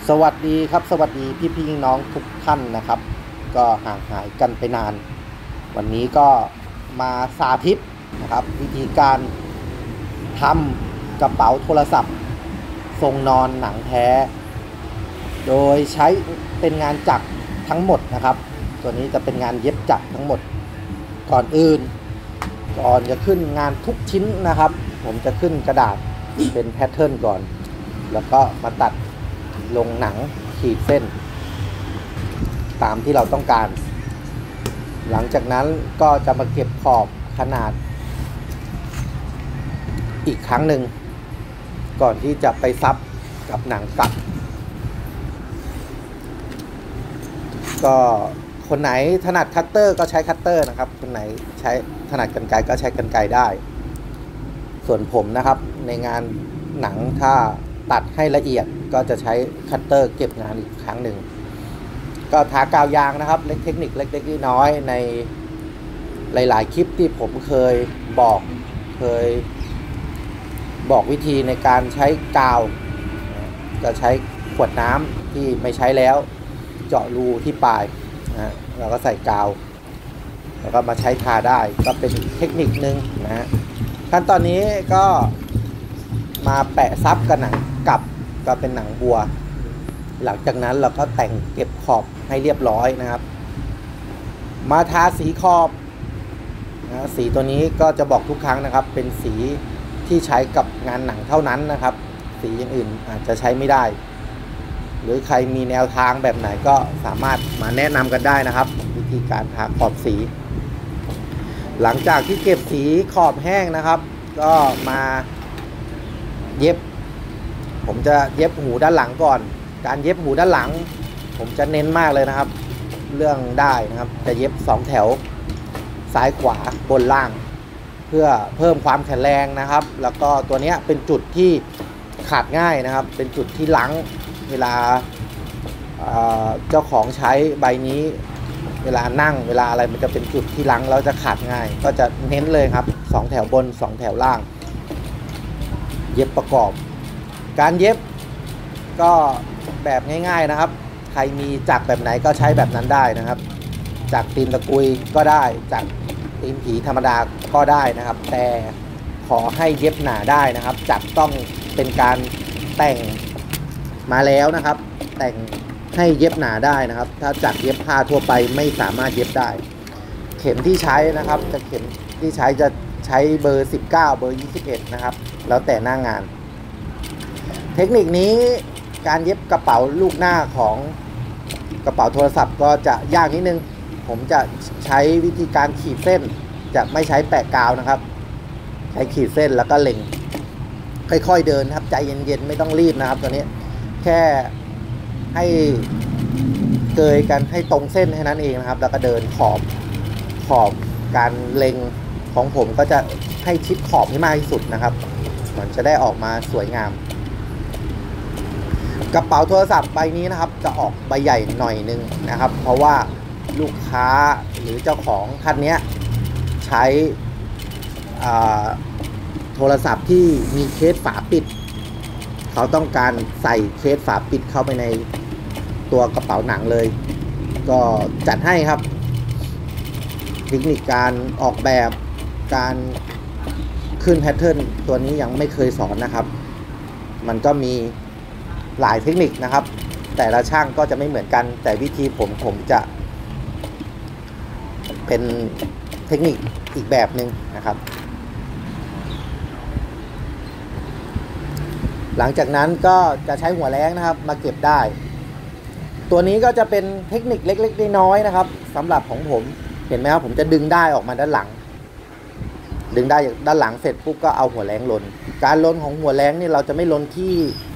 สวัสดีครับสวัสดีพี่น้องทุกท่านนะครับ ก็ห่างหายกันไปนาน วันนี้ก็มาสาธิตนะครับวิธีการทำกระเป๋าโทรศัพท์ทรงนอนหนังแท้โดยใช้เป็นงานจักรทั้งหมดนะครับตัวนี้จะเป็นงานเย็บจักรทั้งหมดก่อนจะขึ้นงานทุกชิ้นนะครับ ผมจะขึ้นกระดาษเป็นแพทเทิร์นก่อนแล้วก็มาตัดลงหนังขีดเส้นตามที่เราต้องการหลังจากนั้นก็จะมาเก็บขอบขนาดอีกครั้งหนึ่งก่อนที่จะไปซับกับหนังกลับก็คนไหนถนัดคัตเตอร์ก็ใช้คัตเตอร์นะครับคนไหนใช้ถนัดกรรไกรก็ใช้กรรไกรได้ส่วนผมนะครับในงานหนังถ้าตัดให้ละเอียดก็จะใช้คัตเตอร์เก็บงานอีกครั้งหนึ่งก็ทากาวยางนะครับเทคนิคเล็กๆน้อยๆในหลายๆคลิปที่ผมเคยบอกวิธีในการใช้กาวก็ใช้ขวดน้ำที่ไม่ใช้แล้วเจาะรูที่ปลายนะเราก็ใส่กาวแล้วก็มาใช้ทาได้ก็เป็นเทคนิคนึงนะฮะขั้นตอนนี้ก็มาแปะซับกับหนังกลับก็เป็นหนังบัวหลังจากนั้นเราก็แต่งเก็บขอบให้เรียบร้อยนะครับมาทาสีขอบนะสีตัวนี้ก็จะบอกทุกครั้งนะครับเป็นสีที่ใช้กับงานหนังเท่านั้นนะครับสีอย่างอื่นอาจจะใช้ไม่ได้หรือใครมีแนวทางแบบไหนก็สามารถมาแนะนำกันได้นะครับวิธีการทาขอบสีหลังจากที่เก็บสีขอบแห้งนะครับก็มาเย็บผมจะเย็บหูด้านหลังก่อนการเย็บหูด้านหลังผมจะเน้นมากเลยนะครับเรื่องได้นะครับจะเย็บ2แถวซ้ายขวาบนล่างเพื่อเพิ่มความแข็งแรงนะครับแล้วก็ตัวนี้เป็นจุดที่ขาดง่ายนะครับเป็นจุดที่ลังเวลาเจ้าของใช้ใบนี้เวลานั่งเวลาอะไรมันจะเป็นจุดที่ลังแล้วจะขาดง่ายก็จะเน้นเลยครับ2แถวบน2แถวล่างเย็บประกอบการเย็บก็แบบง่ายๆนะครับใครมีจักรแบบไหนก็ใช้แบบนั้นได้นะครับจักรตีนตะกุยก็ได้จักรตีนผีธรรมดาก็ได้นะครับแต่ขอให้เย็บหนาได้นะครับจักรต้องเป็นการแต่งมาแล้วนะครับแต่งให้เย็บหนาได้นะครับถ้าจักรเย็บผ้าทั่วไปไม่สามารถเย็บได้เข็มที่ใช้นะครับจะเข็มที่ใช้จะใช้เบอร์19เบอร์21นะครับแล้วแต่หน้างานเทคนิคนี้การเย็บกระเป๋าลูกหน้าของกระเป๋าโทรศัพท์ก็จะยากนิดนึงผมจะใช้วิธีการขีดเส้นจะไม่ใช้แปะกาวนะครับใช้ขีดเส้นแล้วก็เล็งค่อยๆเดินครับใจเย็นๆไม่ต้องรีบนะครับตัวนี้แค่ให้เกยกันให้ตรงเส้นแค่นั้นเองนะครับแล้วก็เดินขอบการเล็งของผมก็จะให้ชิดขอบให้มากที่สุดนะครับมันจะได้ออกมาสวยงามกระเป๋าโทรศัพท์ใบนี้นะครับจะออกใบใหญ่หน่อยนึงนะครับเพราะว่าลูกค้าหรือเจ้าของท่านนี้ใช้โทรศัพท์ที่มีเคสฝาปิดเขาต้องการใส่เคสฝาปิดเข้าไปในตัวกระเป๋าหนังเลยก็จัดให้ครับเทคนิคการออกแบบการขึ้นแพทเทิร์นตัวนี้ยังไม่เคยสอนนะครับมันก็มีหลายเทคนิคนะครับแต่ละช่างก็จะไม่เหมือนกันแต่วิธีผมจะเป็นเทคนิคอีกแบบหนึ่งนะครับหลังจากนั้นก็จะใช้หัวแรงนะครับมาเก็บได้ตัวนี้ก็จะเป็นเทคนิคเล็กๆน้อยๆนะครับสำหรับของผมเห็นไหมครับผมจะดึงได้ออกมาด้านหลังดึงได้ด้านหลังเสร็จปุ๊บก็เอาหัวแรงลนการลนของหัวแรงนี่เราจะไม่ลนที่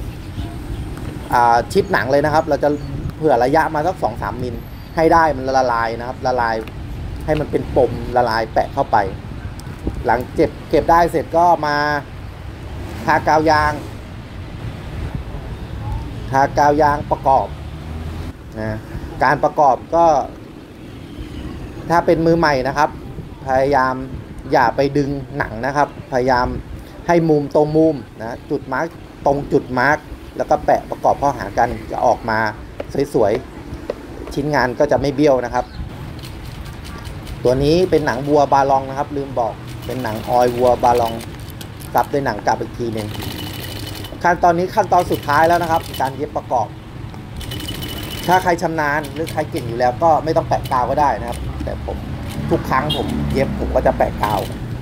ชิดหนังเลยนะครับเราจะเผื่อระยะมาสัก 2-3 มิลให้ได้มันละลายนะครับละลายให้มันเป็นปมละลายแปะเข้าไปหลังเก็บได้เสร็จก็มาทากาวยางประกอบนะการประกอบก็ถ้าเป็นมือใหม่นะครับพยายามอย่าไปดึงหนังนะครับพยายามให้มุมตรงมุมนะจุดมาร์กตรงจุดมาร์กแล้วก็แปะประกอบเข้าหากันจะออกมาสวยๆชิ้นงานก็จะไม่เบี้ยวนะครับ ตัวนี้เป็นหนังวัวบาลองนะครับลืมบอกเป็นหนังออยวัวบาลองซับด้วยหนังกลับอีกทีหนึ่งขั้นตอนนี้ขั้นตอนสุดท้ายแล้วนะครับการเย็บประกอบถ้าใครชำนาญหรือใครเก่งอยู่แล้วก็ไม่ต้องแปะกาวก็ได้นะครับแต่ผมทุกครั้งผมเย็บผมก็จะแปะกาว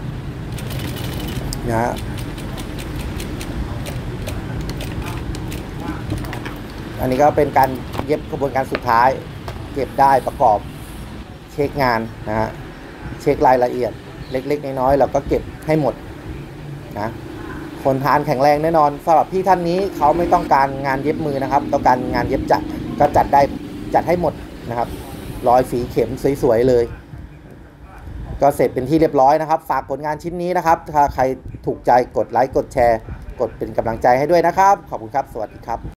นะฮะอันนี้ก็เป็นการเย็บกระบวนการสุดท้ายเก็บได้ประกอบเช็คงานนะฮะเช็ครายละเอียดเล็กๆน้อยๆเราก็เก็บให้หมดนะคนทานแข็งแรงแน่นอนสำหรับพี่ท่านนี้เขาไม่ต้องการงานเย็บมือนะครับต้องการงานเย็บจัดก็จัดได้จัดให้หมดนะครับรอยฝีเข็มสวยๆเลยก็เสร็จเป็นที่เรียบร้อยนะครับฝากผลงานชิ้นนี้นะครับถ้าใครถูกใจกดไลค์กดแชร์กดเป็นกำลังใจให้ด้วยนะครับขอบคุณครับสวัสดีครับ